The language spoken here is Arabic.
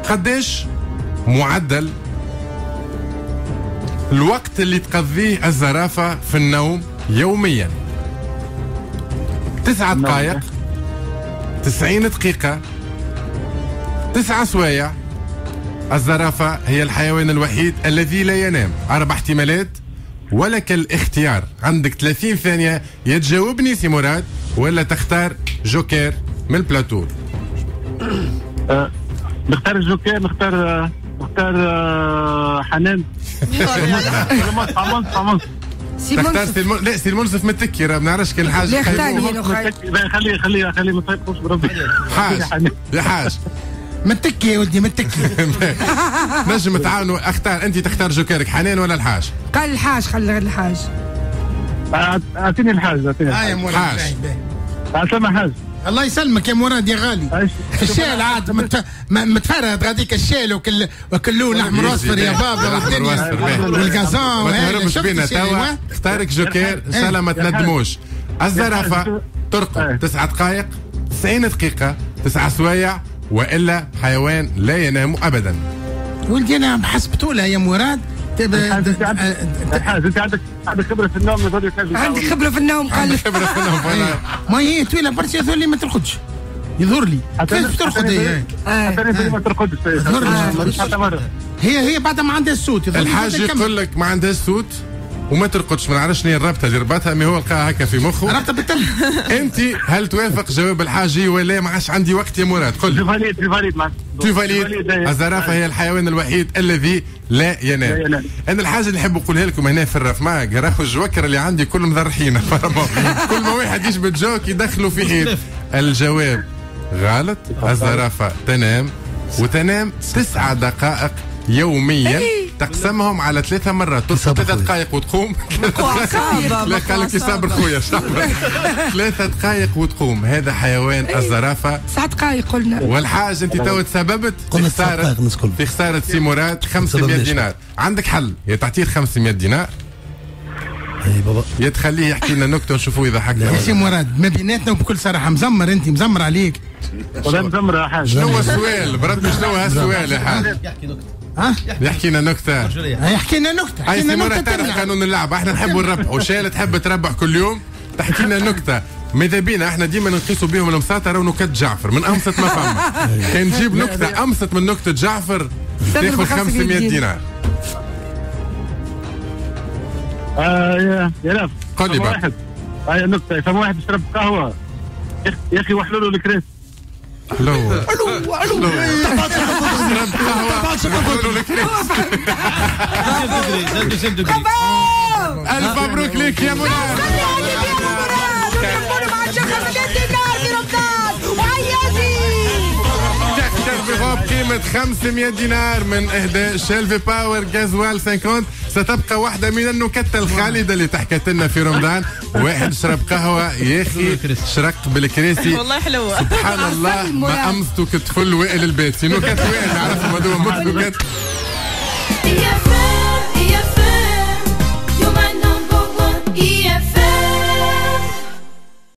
قديش معدل الوقت اللي تقضيه الزرافة في النوم يوميا؟ 9 دقائق، 90 دقيقة، 9 سوايع. الزرافة هي الحيوان الوحيد الذي لا ينام. 4 احتمالات ولك الاختيار، عندك 30 ثانية يا تجاوبني سي مراد ولا تختار جوكر من البلاتو. نختار الجوكر. نختار حنان. تختار لا سي المنصف متكي، راه ما نعرفش كان الحاج خليه ما تفيقوش بربي. حاج يا حاج متكي يا ودي متكي. نجم تعاونوا. اختار انت، تختار جوكرك حنان ولا الحاج؟ قال الحاج، خلي الحاج. اعطيني الحاج. يا مراد حاج. سامع حاج. الله يسلمك يا مراد يا غالي. الشيل عاد متفرد غاديك الشيل وكلون احمر واصفر يا بابا والقازون. ما تهربش بينا توا. اختارك جوكر ان شاء الله ما تندموش. الزرافه ترقد 9 دقائق، 90 دقيقه، 9 سوايع، والا حيوان لا ينام ابدا. ولدي انا بحسب طولها يا مراد. انت عندك خبره في النوم. عندك خبره في النوم. قال خبره في النوم. ما هي طويله برشا، يظهر لي ما ترقدش. يظهر لي كيف ترقد هي؟ ما ترقدش. هي بعد ما عندها الصوت. الحاج يقول لك ما عندهاش صوت وما ترقدش. ما نعرفش شنو الربطه اللي ربطها، مي هو لقاها هكا في مخه. ربطه بالتم. انت هل توافق جواب الحاج ولا ما عادش عندي وقت يا مراد؟ قل لي. تفاليد. الزرافه هي الحيوان الوحيد الذي لا ينام. انا الحاجه اللي نحب نقولها لكم هنا في الرفماق، راهو الجوكر اللي عندي كلهم ذرحين. كل ما واحد يجبد جوك يدخلوا في حيط. الجواب غلط. الزرافه تنام، وتنام 9 دقائق يوميا، تقسمهم على 3 مرات. تصحى 3 دقائق وتقوم. لا قال لك يصبر خويا 3 دقائق وتقوم. هذا حيوان الزرافه. 9 دقائق قلنا. والحاج انت تو تسببت في خساره سي مراد 500 دينار. عندك حل، يا تعطيه 500 دينار اي بابا، يا تخليه يحكي لنا نكته ونشوفوا اذا حكى. يا سي مراد ما بيناتنا وبكل صراحه مزمر. انت مزمر عليك. ولا مزمر يا حاج. شنو هو السؤال؟ برد شنو هو هالسؤال يا حاج؟ يحكي لنا نكته. يحكي لنا نكته. اي سي مراد تعرف قانون اللعبه، احنا نحبوا نربحوا. وشال تحب تربح كل يوم تحكي لنا نكته. ماذا بينا احنا ديما نقيسوا بهم المساطره ونكت جعفر من امسط ما فما. كان نجيب نكته امسط من نكته جعفر تاخذ 500 دينار. يا لاف. قل لي بقى. هاي النكته. فما واحد يشرب قهوه يا اخي وحلوا له الكريس. حلو شرب قهوه وحلوا له الكريس. الف مبروك ليك يا مراد. بقيمة 500 دينار من إهداء شيلفي باور جازوال 50. ستبقى واحدة من النكت الخالدة اللي تحكت لنا في رمضان. واحد شرب قهوة يا أخي شرق بالكريسي. والله حلوة. سبحان الله ما أمستك تفل وائل البيت. نكت وائل نعرفهم هذوما نكت.